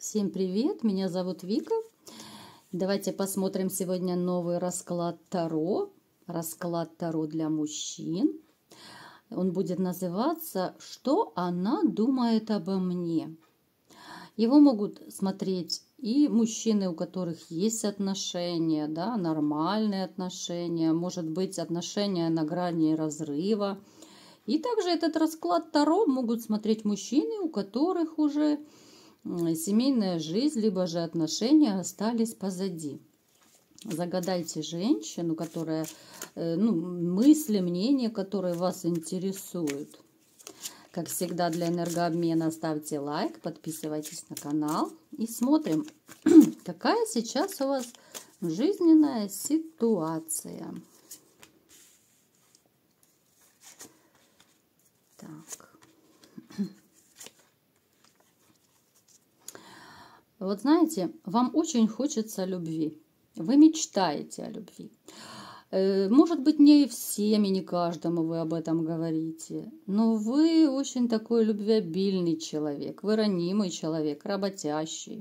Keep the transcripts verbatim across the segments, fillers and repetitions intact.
Всем привет, меня зовут Вика. Давайте посмотрим сегодня новый расклад Таро. Расклад Таро для мужчин. Он будет называться «Что она думает обо мне?». Его могут смотреть и мужчины, у которых есть отношения, да, нормальные отношения, может быть, отношения на грани разрыва. И также этот расклад Таро могут смотреть мужчины, у которых уже семейная жизнь, либо же отношения остались позади. Загадайте женщину, которая, ну, мысли, мнения, которые вас интересуют. Как всегда, для энергообмена ставьте лайк, подписывайтесь на канал и смотрим, какая сейчас у вас жизненная ситуация. Так. Вот знаете, вам очень хочется любви. Вы мечтаете о любви. Может быть, не всем и не каждому вы об этом говорите, но вы очень такой любвеобильный человек, вы ранимый человек, работящий.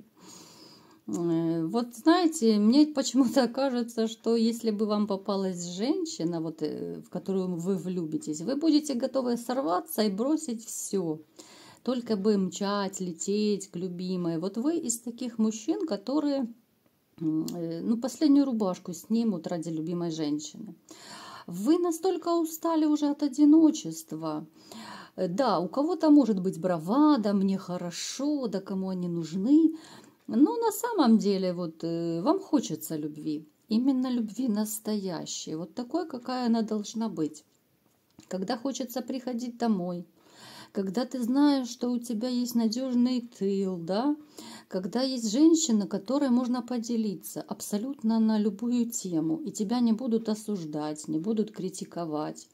Вот знаете, мне почему-то кажется, что если бы вам попалась женщина, вот, в которую вы влюбитесь, вы будете готовы сорваться и бросить все. Только бы мчать, лететь к любимой. Вот вы из таких мужчин, которые, ну, последнюю рубашку снимут ради любимой женщины. Вы настолько устали уже от одиночества. Да, у кого-то может быть бравада, мне хорошо, да кому они нужны. Но на самом деле вот вам хочется любви. Именно любви настоящей. Вот такой, какая она должна быть. Когда хочется приходить домой. Когда ты знаешь, что у тебя есть надежный тыл, да, когда есть женщина, которой можно поделиться абсолютно на любую тему, и тебя не будут осуждать, не будут критиковать.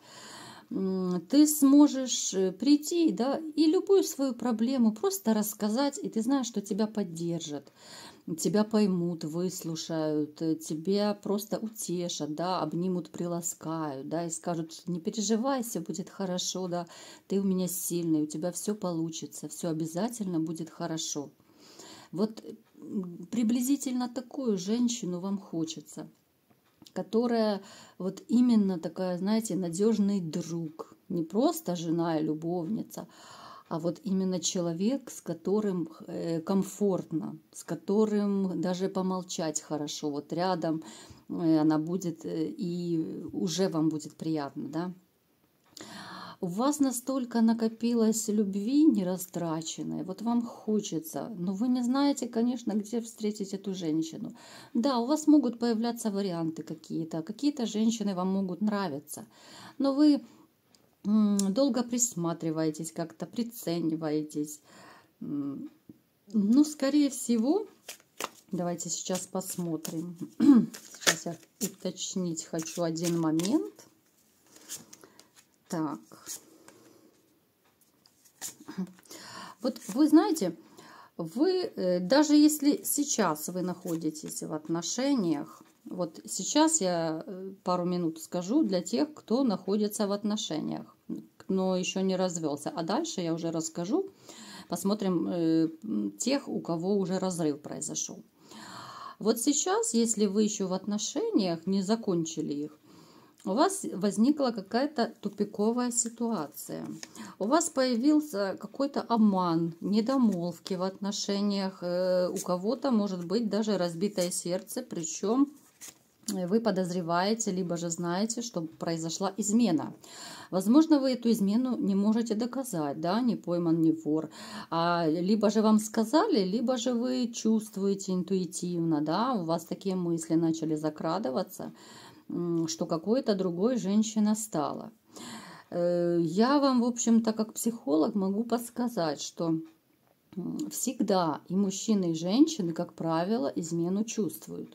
Ты сможешь прийти, да, и любую свою проблему просто рассказать, и ты знаешь, что тебя поддержат. Тебя поймут, выслушают, тебя просто утешат, да, обнимут, приласкают, да, и скажут, не переживай, все будет хорошо, да, ты у меня сильный, у тебя все получится, все обязательно будет хорошо. Вот приблизительно такую женщину вам хочется, которая вот именно такая, знаете, надежный друг, не просто жена и любовница, а вот именно человек, с которым комфортно, с которым даже помолчать хорошо, вот рядом она будет, и уже вам будет приятно, да. У вас настолько накопилось любви нерастраченной, вот вам хочется, но вы не знаете, конечно, где встретить эту женщину. Да, у вас могут появляться варианты какие-то, какие-то женщины вам могут нравиться, но вы долго присматриваетесь, как-то прицениваетесь. Ну, скорее всего, давайте сейчас посмотрим. Сейчас я уточнить хочу один момент. Так. Вот вы знаете, вы, даже если сейчас вы находитесь в отношениях, вот сейчас я пару минут скажу для тех, кто находится в отношениях, но еще не развелся. А дальше я уже расскажу, посмотрим э, тех, у кого уже разрыв произошел. Вот сейчас, если вы еще в отношениях, не закончили их, у вас возникла какая-то тупиковая ситуация. У вас появился какой-то обман, недомолвки в отношениях. Э, у кого-то может быть даже разбитое сердце, причем вы подозреваете, либо же знаете, что произошла измена. Возможно, вы эту измену не можете доказать, да, не пойман, не вор. А, либо же вам сказали, либо же вы чувствуете интуитивно, да, у вас такие мысли начали закрадываться, что какой-то другой женщина стала. Я вам, в общем-то, как психолог могу подсказать, что всегда и мужчины, и женщины, как правило, измену чувствуют.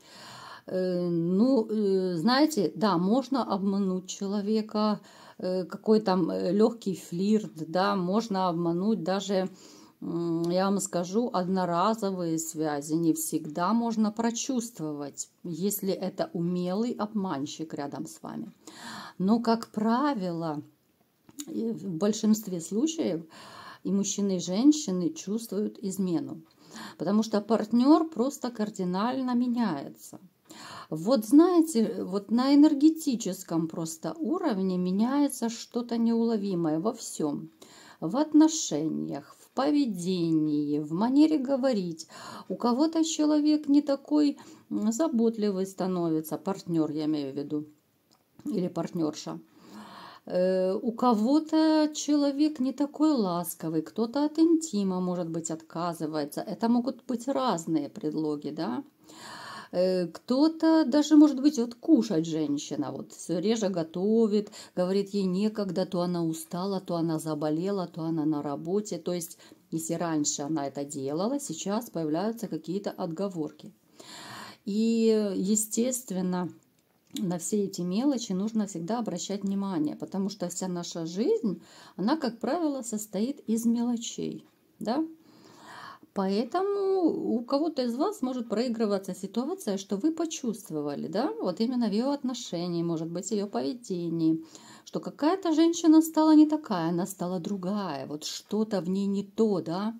Ну, знаете, да, можно обмануть человека, какой там легкий флирт, да, можно обмануть даже, я вам скажу, одноразовые связи. Не всегда можно прочувствовать, если это умелый обманщик рядом с вами. Но, как правило, в большинстве случаев И мужчины, и женщины чувствуют измену. Потому что партнер просто кардинально меняется. Вот знаете, вот на энергетическом просто уровне меняется что-то неуловимое во всем. В отношениях, в поведении, в манере говорить. У кого-то человек не такой заботливый становится, партнер я имею в виду, или партнерша. У кого-то человек не такой ласковый, кто-то от интима, может быть, отказывается. Это могут быть разные предлоги, да. Кто-то даже, может быть, вот кушать женщина, вот все реже готовит, говорит, ей некогда, то она устала, то она заболела, то она на работе. То есть, если раньше она это делала, сейчас появляются какие-то отговорки. И, естественно, на все эти мелочи нужно всегда обращать внимание, потому что вся наша жизнь, она, как правило, состоит из мелочей, да. Поэтому у кого-то из вас может проигрываться ситуация, что вы почувствовали, да, вот именно в ее отношении, может быть, в ее поведении, что какая-то женщина стала не такая, она стала другая, вот что-то в ней не то, да.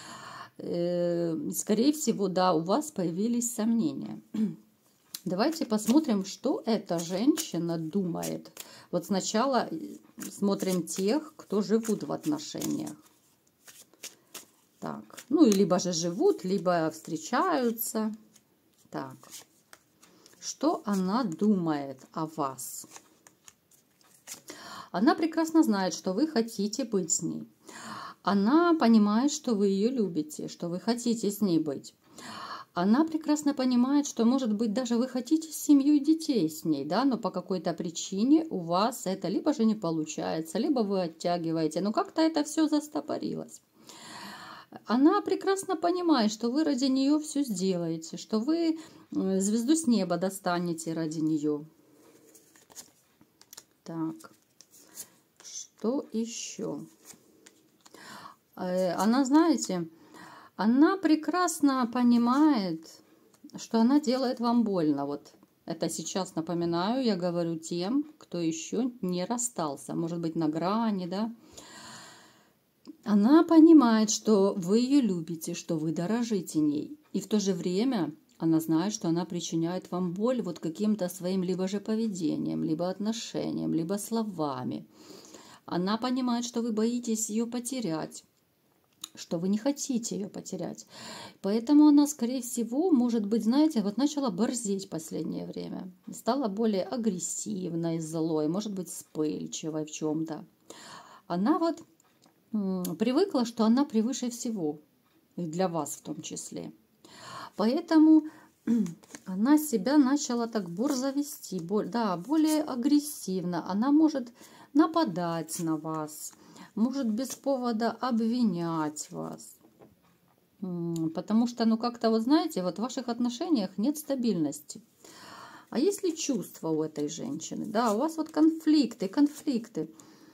Скорее всего, да, у вас появились сомнения. Давайте посмотрим, что эта женщина думает. Вот сначала смотрим тех, кто живут в отношениях. Так, ну и либо же живут, либо встречаются. Так, что она думает о вас? Она прекрасно знает, что вы хотите быть с ней. Она понимает, что вы ее любите, что вы хотите с ней быть. Она прекрасно понимает, что, может быть, даже вы хотите семью и детей с ней, да, но по какой-то причине у вас это либо же не получается, либо вы оттягиваете, но как-то это все застопорилось. Она прекрасно понимает, что вы ради нее все сделаете, что вы звезду с неба достанете ради нее. Так, что еще? Она, знаете, она прекрасно понимает, что она делает вам больно. Вот это сейчас напоминаю, я говорю тем, кто еще не расстался, может быть, на грани, да. Она понимает, что вы ее любите, что вы дорожите ней. И в то же время она знает, что она причиняет вам боль вот каким-то своим либо же поведением, либо отношением, либо словами. Она понимает, что вы боитесь ее потерять, что вы не хотите ее потерять. Поэтому она, скорее всего, может быть, знаете, вот начала борзеть в последнее время. Стала более агрессивной, злой, может быть, вспыльчивой в чем-то. Она вот привыкла, что она превыше всего, и для вас в том числе. Поэтому она себя начала так борзо вести, да, более агрессивно. Она может нападать на вас, может без повода обвинять вас. Потому что, ну как-то, вот знаете, вот в ваших отношениях нет стабильности. А есть ли чувства у этой женщины? Да, у вас вот конфликты, конфликты.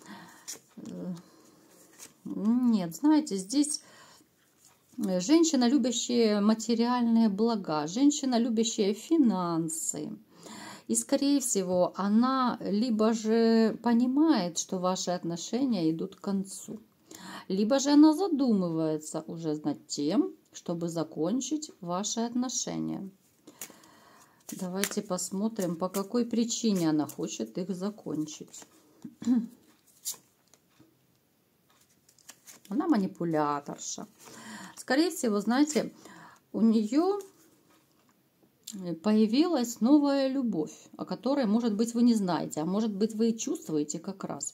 Нет, знаете, здесь женщина, любящая материальные блага, женщина, любящая финансы. И, скорее всего, она либо же понимает, что ваши отношения идут к концу, либо же она задумывается уже над тем, чтобы закончить ваши отношения. Давайте посмотрим, по какой причине она хочет их закончить. Она манипуляторша. Скорее всего, знаете, у нее появилась новая любовь, о которой, может быть, вы не знаете, а может быть, вы чувствуете как раз.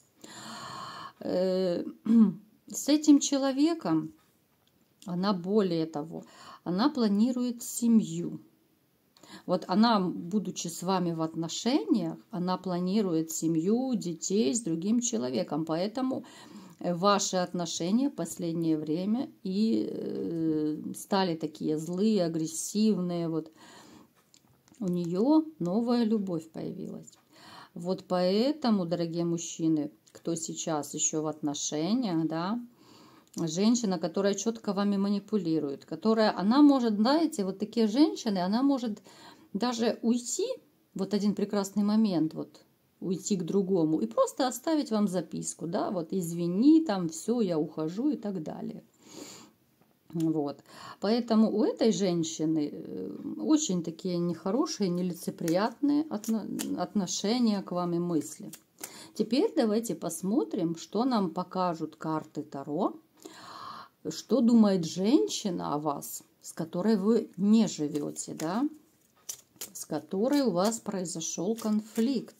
С этим человеком она, более того, она планирует семью. Вот она, будучи с вами в отношениях, она планирует семью, детей с другим человеком. Поэтому ваши отношения в последнее время и стали такие злые, агрессивные. Вот у нее новая любовь появилась. Вот поэтому, дорогие мужчины, кто сейчас еще в отношениях, да, женщина, которая четко вами манипулирует, которая, она может, знаете, вот такие женщины, она может даже уйти, вот один прекрасный момент, вот уйти к другому и просто оставить вам записку, да, вот извини, там все, я ухожу и так далее. Вот. Поэтому у этой женщины очень такие нехорошие, нелицеприятные отношения к вам и мысли. Теперь давайте посмотрим, что нам покажут карты Таро, что думает женщина о вас, с которой вы не живете, да, с которой у вас произошел конфликт.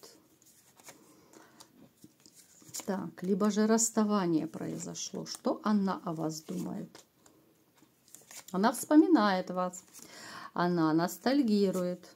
Так, либо же расставание произошло. Что она о вас думает? Она вспоминает вас, она ностальгирует.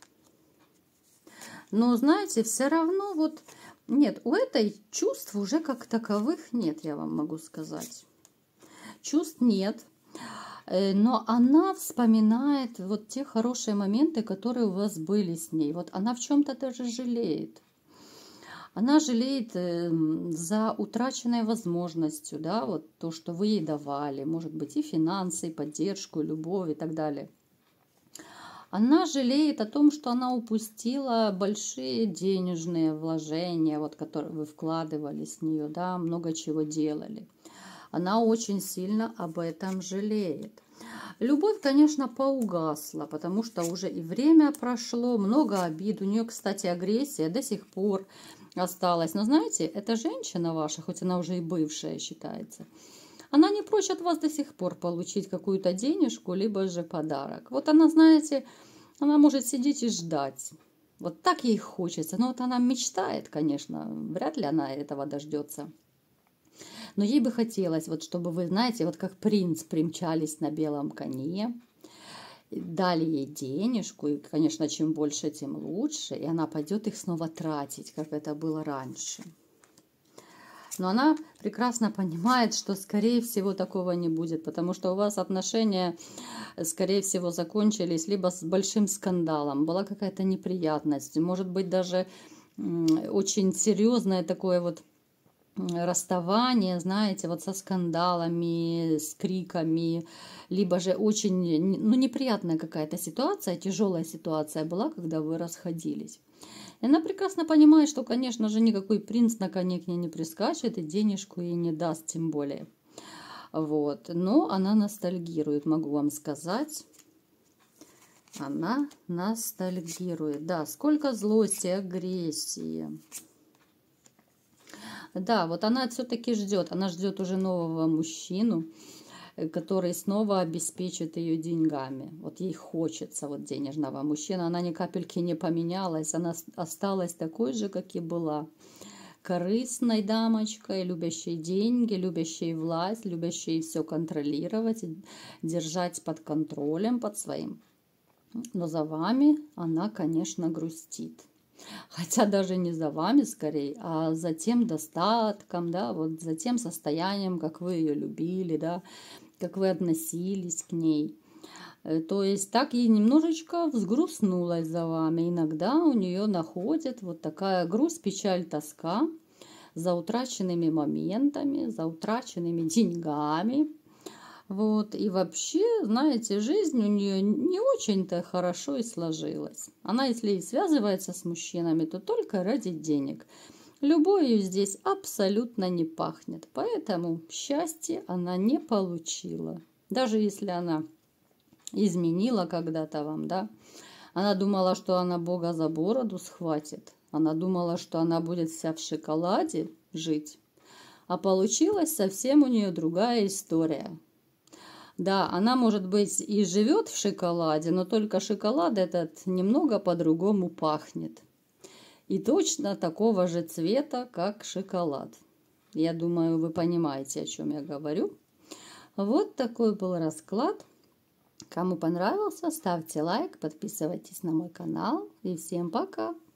Но, знаете, все равно вот нет, у этой чувств уже как таковых нет, я вам могу сказать. Чувств нет, но она вспоминает вот те хорошие моменты, которые у вас были с ней. Вот она в чем-то даже жалеет. Она жалеет за утраченной возможностью, да, вот то, что вы ей давали, может быть, и финансы, и поддержку, и любовь, и так далее. Она жалеет о том, что она упустила большие денежные вложения, вот, которые вы вкладывали с нее, да, много чего делали. Она очень сильно об этом жалеет. Любовь, конечно, поугасла, потому что уже и время прошло, много обид. У нее, кстати, агрессия до сих пор осталась. Но знаете, эта женщина ваша, хоть она уже и бывшая считается, она не прочь от вас до сих пор получить какую-то денежку, либо же подарок. Вот она, знаете, она может сидеть и ждать. Вот так ей хочется. Но вот она мечтает, конечно, вряд ли она этого дождется. Но ей бы хотелось, вот чтобы вы, знаете, вот как принц примчались на белом коне, дали ей денежку, и, конечно, чем больше, тем лучше, и она пойдет их снова тратить, как это было раньше. Но она прекрасно понимает, что, скорее всего, такого не будет, потому что у вас отношения, скорее всего, закончились либо с большим скандалом, была какая-то неприятность, может быть, даже очень серьезное такое вот расставание, знаете, вот со скандалами, с криками, либо же очень, ну, неприятная какая-то ситуация, тяжелая ситуация была, когда вы расходились. И она прекрасно понимает, что, конечно же, никакой принц на коне к ней не прискачет и денежку ей не даст, тем более. Вот. Но она ностальгирует, могу вам сказать. Она ностальгирует. Да, сколько злости, агрессии. Да, вот она все-таки ждет. Она ждет уже нового мужчину, который снова обеспечит ее деньгами. Вот ей хочется вот денежного мужчины. Она ни капельки не поменялась. Она осталась такой же, как и была. Корыстной дамочкой, любящей деньги, любящей власть, любящей все контролировать, держать под контролем, под своим. Но за вами она, конечно, грустит. Хотя даже не за вами скорее, а за тем достатком, да, вот за тем состоянием, как вы ее любили, да, как вы относились к ней. То есть так ей немножечко взгрустнулась за вами. Иногда у нее находит вот такая грусть, печаль, тоска за утраченными моментами, за утраченными деньгами. Вот. И вообще, знаете, жизнь у нее не очень-то хорошо и сложилась. Она, если и связывается с мужчинами, то только ради денег. Любовью здесь абсолютно не пахнет. Поэтому счастья она не получила. Даже если она изменила когда-то вам, да. Она думала, что она Бога за бороду схватит. Она думала, что она будет вся в шоколаде жить. А получилась совсем у нее другая история. Да, она, может быть, и живет в шоколаде, но только шоколад этот немного по-другому пахнет. И точно такого же цвета, как шоколад. Я думаю, вы понимаете, о чем я говорю. Вот такой был расклад. Кому понравился, ставьте лайк, подписывайтесь на мой канал. И всем пока!